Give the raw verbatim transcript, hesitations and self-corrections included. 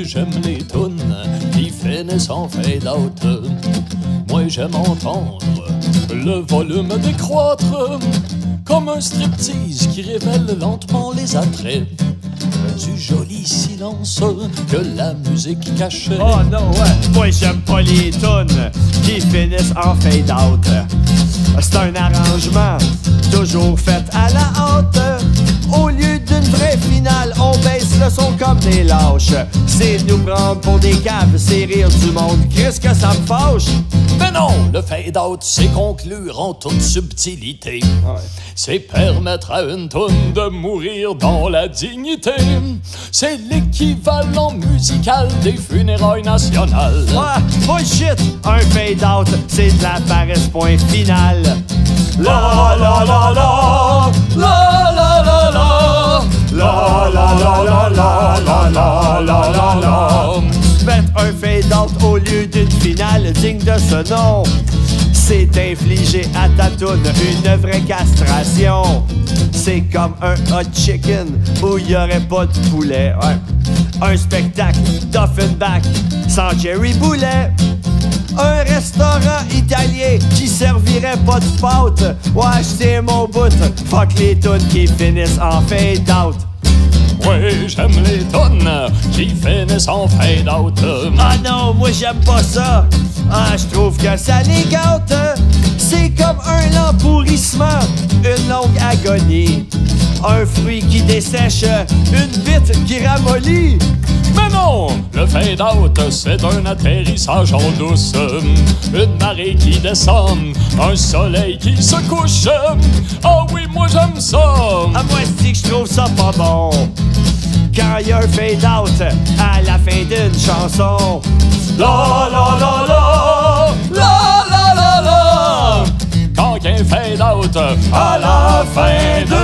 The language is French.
j'aime les tunes qui finissent en fade out. Moi j'aime entendre le volume décroître comme un striptease qui révèle lentement les attraits du joli silence que la musique cachait. Oh non, ouais. Moi j'aime pas les tunes qui finissent en fade out. C'est un arrangement toujours fait à la hâte. Au lieu d'une vraie finale, on baisse le son comme des lâches. C'est nous prendre pour des caves, c'est rire du monde. Qu'est-ce que ça me fâche? Mais non, le fade-out, c'est conclure en toute subtilité. Ouais. C'est permettre à une toune de mourir dans la dignité. C'est l'équivalent musical des funérailles nationales. Ah, bullshit! Un fade-out, c'est de la paresse, point final. La la la la, la la la la, la la la la la la la la la la. Faites un fade-out au lieu d'une finale digne de ce nom. C'est infliger à ta toune une vraie castration. C'est comme un hot chicken où y aurait pas de poulet. Ouais. Un spectacle d'Offenbach sans Jerry Boulet. Un restaurant italien qui servirait pas de pâte. Ouais, j'tiens mon bout. Fuck les tunes qui finissent en fade-out. Oui, j'aime les tunes qui finissent en fade-out. Ah non, moi j'aime pas ça. Ah, je trouve que ça les gâte. C'est comme un lent pourrissement, une longue agonie. Un fruit qui dessèche, une bite qui ramollit. Mais non, le fade-out, c'est un atterrissage en douce. Une marée qui descend, un soleil qui se couche. Ah oui, moi j'aime ça. Ah, moi aussi que je trouve ça pas bon. Quand y a un fade-out à la fin d'une chanson. La la la la, la la la la. Quand y a un fade-out à la fin de